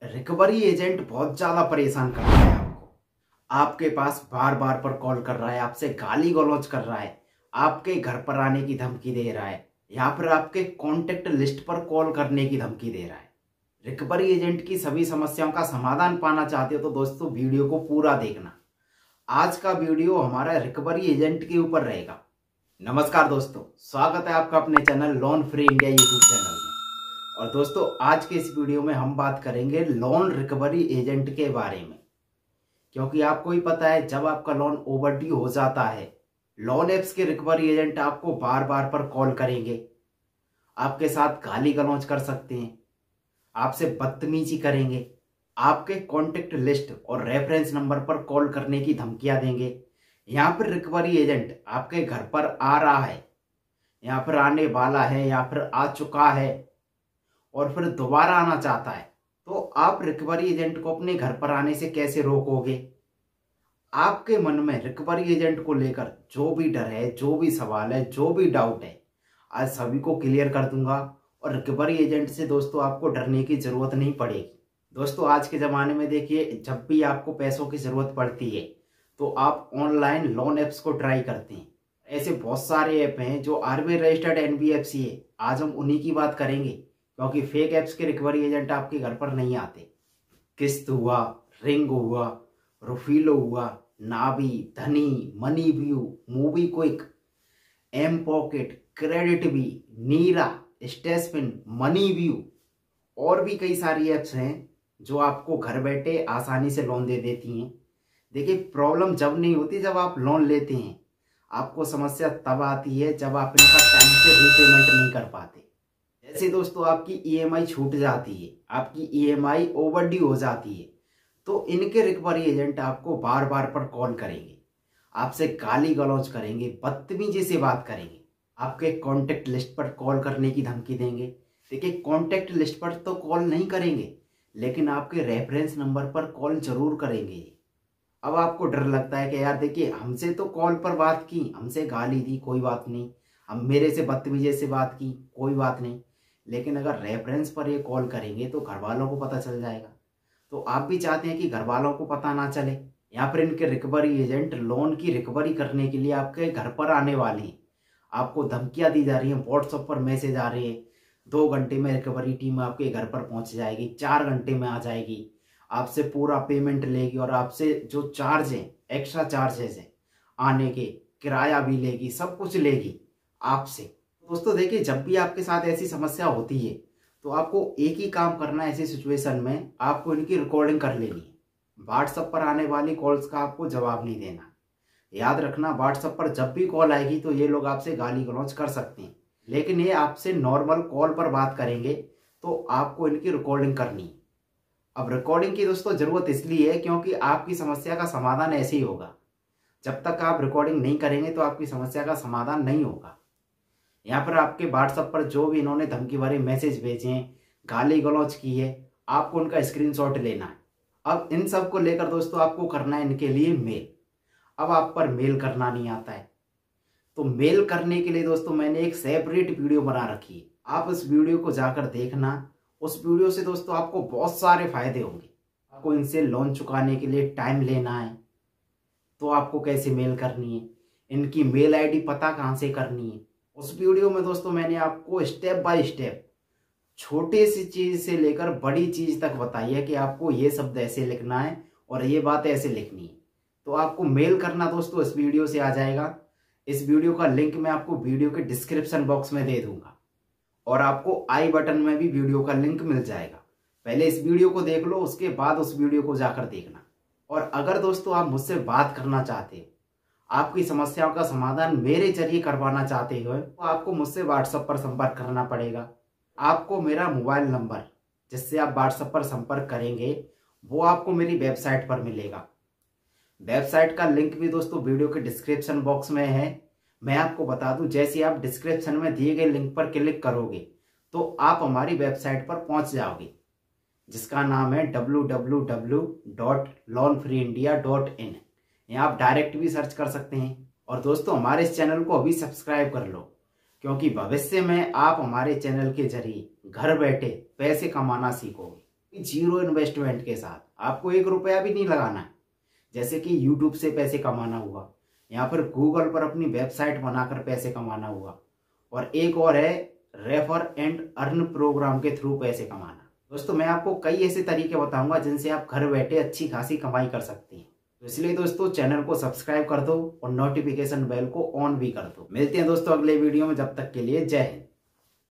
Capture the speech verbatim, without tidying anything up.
Recovery agent बहुत ज्यादा परेशान कर रहा है आपको। आपके पास बार बार पर कॉल कर रहा है, आपसे गाली गलौज कर रहा है, आपके घर पर आने की धमकी दे रहा है या फिर आपके कॉन्टेक्ट लिस्ट पर कॉल करने की धमकी दे रहा है। रिकवरी एजेंट की सभी समस्याओं का समाधान पाना चाहते हो तो दोस्तों वीडियो को पूरा देखना। आज का वीडियो हमारा रिकवरी एजेंट के ऊपर रहेगा। नमस्कार दोस्तों, स्वागत है आपका अपने channel loan free India YouTube channel में। और दोस्तों आज के इस वीडियो में हम बात करेंगे लोन रिकवरी एजेंट के बारे में, क्योंकि आपको ही पता है जब आपका लोन ओवरड्यू हो जाता है, लोन एप्स के रिकवरी एजेंट आपको बार बार पर कॉल करेंगे, आपके साथ गाली गलौज कर सकते हैं, आपसे बदतमीजी करेंगे, आपके कॉन्टेक्ट लिस्ट और रेफरेंस नंबर पर कॉल करने की धमकियां देंगे। यहाँ पर रिकवरी एजेंट आपके घर पर आ रहा है, यहाँ पर आने वाला है या फिर आ चुका है और फिर दोबारा आना चाहता है, तो आप रिकवरी एजेंट को अपने घर पर आने से कैसे रोकोगे? आपके मन में रिकवरी एजेंट को लेकर जो भी डर है, जो भी सवाल है, जो भी डाउट है, आज सभी को क्लियर कर दूंगा। और रिकवरी एजेंट से दोस्तों आपको डरने की जरूरत नहीं पड़ेगी। दोस्तों आज के ज़माने में देखिए, जब भी आपको पैसों की ज़रूरत पड़ती है तो आप ऑनलाइन लोन ऐप्स को ट्राई करते हैं। ऐसे बहुत सारे ऐप हैं जो आरबीआई रजिस्टर्ड एनबीएफसी है, आज हम उन्हीं की बात करेंगे, क्योंकि फेक ऐप्स के रिकवरी एजेंट आपके घर पर नहीं आते। किस्त हुआ, रिंग हुआ, रुफीलो हुआ, नावी, धनी, मनी व्यू, मूवी quick, m pocket, credit bee, Nira, स्टेसपिन, मनी व्यू और भी कई सारी ऐप्स हैं जो आपको घर बैठे आसानी से लोन दे देती हैं। देखिए, प्रॉब्लम जब नहीं होती जब आप लोन लेते हैं, आपको समस्या तब आती है जब आप इनका टाइम से रीपेमेंट नहीं कर पाते। जैसे दोस्तों आपकी ईएमआई छूट जाती है, आपकी ईएमआई ओवरड्यू हो जाती है, तो इनके रिकवरी एजेंट आपको बार बार पर कॉल करेंगे, आपसे गाली गलौज करेंगे, बदतमीजी से बात करेंगे, आपके कॉन्टेक्ट लिस्ट पर कॉल करने की धमकी देंगे। देखिए, कॉन्टेक्ट लिस्ट पर तो कॉल नहीं करेंगे, लेकिन आपके रेफरेंस नंबर पर कॉल जरूर करेंगे। अब आपको डर लगता है कि यार देखिए, हमसे तो कॉल पर बात की, हमसे गाली दी, कोई बात नहीं, हम मेरे से बदतमीजी से बात की, कोई बात नहीं, लेकिन अगर रेफरेंस पर ये कॉल करेंगे तो घर वालों को पता चल जाएगा। तो आप भी चाहते हैं कि घर वालों को पता ना चले। यहाँ पर इनके रिकवरी एजेंट लोन की रिकवरी करने के लिए आपके घर पर आने वाले हैं, आपको धमकियाँ दी जा रही हैं, व्हाट्सएप पर मैसेज आ रहे हैं, दो घंटे में रिकवरी टीम आपके घर पर पहुंच जाएगी, चार घंटे में आ जाएगी, आपसे पूरा पेमेंट लेगी और आपसे जो चार्ज है, एक्स्ट्रा चार्जेस हैं आने के, किराया भी लेगी, सब कुछ लेगी आपसे। दोस्तों देखिए, जब भी आपके साथ ऐसी समस्या होती है तो आपको एक ही काम करना है। ऐसी सिचुएशन में आपको इनकी रिकॉर्डिंग कर लेनी है। व्हाट्सएप पर आने वाली कॉल्स का आपको जवाब नहीं देना। याद रखना, व्हाट्सएप पर जब भी कॉल आएगी तो ये लोग आपसे गाली गलौज कर सकते हैं, लेकिन ये आपसे नॉर्मल कॉल पर बात करेंगे तो आपको इनकी रिकॉर्डिंग करनी है। अब रिकॉर्डिंग की दोस्तों जरूरत इसलिए है क्योंकि आपकी समस्या का समाधान ऐसे ही होगा। जब तक आप रिकॉर्डिंग नहीं करेंगे तो आपकी समस्या का समाधान नहीं होगा। यहाँ पर आपके व्हाट्सएप पर जो भी इन्होंने धमकी भरे मैसेज भेजे हैं, गाली गलौज की है, आपको उनका स्क्रीनशॉट लेना है। अब इन सब को लेकर दोस्तों आपको करना है इनके लिए मेल। अब आप पर मेल करना नहीं आता है तो मेल करने के लिए दोस्तों मैंने एक सेपरेट वीडियो बना रखी है, आप उस वीडियो को जाकर देखना। उस वीडियो से दोस्तों आपको बहुत सारे फायदे होंगे। आपको इनसे लोन चुकाने के लिए टाइम लेना है तो आपको कैसे मेल करनी है, इनकी मेल आईडी पता कहाँ से करनी है, उस वीडियो में दोस्तों मैंने आपको स्टेप बाय स्टेप छोटे सी चीज से लेकर बड़ी चीज तक बताई है कि आपको ये शब्द ऐसे लिखना है और ये बात ऐसे लिखनी है। तो आपको मेल करना दोस्तों इस वीडियो से आ जाएगा। इस वीडियो का लिंक मैं आपको वीडियो के डिस्क्रिप्शन बॉक्स में दे दूंगा और आपको आई बटन में भी वीडियो का लिंक मिल जाएगा। पहले इस वीडियो को देख लो, उसके बाद उस वीडियो को जाकर देखना। और अगर दोस्तों आप मुझसे बात करना चाहते हो, आपकी समस्याओं का समाधान मेरे जरिए करवाना चाहते हो, तो आपको मुझसे व्हाट्सएप पर संपर्क करना पड़ेगा। आपको मेरा मोबाइल नंबर जिससे आप व्हाट्सएप पर संपर्क करेंगे वो आपको मेरी वेबसाइट पर मिलेगा। वेबसाइट का लिंक भी दोस्तों वीडियो के डिस्क्रिप्शन बॉक्स में है। मैं आपको बता दूं, जैसे आप डिस्क्रिप्शन में दिए गए लिंक पर क्लिक करोगे तो आप हमारी वेबसाइट पर पहुंच जाओगे, जिसका नाम है W W W dot loan free India dot in. यहाँ आप डायरेक्ट भी सर्च कर सकते हैं। और दोस्तों हमारे इस चैनल को अभी सब्सक्राइब कर लो, क्योंकि भविष्य में आप हमारे चैनल के जरिए घर बैठे पैसे कमाना सीखोगे। जीरो इन्वेस्टमेंट के साथ, आपको एक रुपया भी नहीं लगाना है। जैसे कि यूट्यूब से पैसे कमाना हुआ, या फिर गूगल पर अपनी वेबसाइट बनाकर पैसे कमाना हुआ, और एक और है रेफर एंड अर्न प्रोग्राम के थ्रू पैसे कमाना। दोस्तों मैं आपको कई ऐसे तरीके बताऊंगा जिनसे आप घर बैठे अच्छी खासी कमाई कर सकती हैं। तो इसलिए दोस्तों चैनल को सब्सक्राइब कर दो और नोटिफिकेशन बेल को ऑन भी कर दो। मिलते हैं दोस्तों अगले वीडियो में, जब तक के लिए जय हिंद।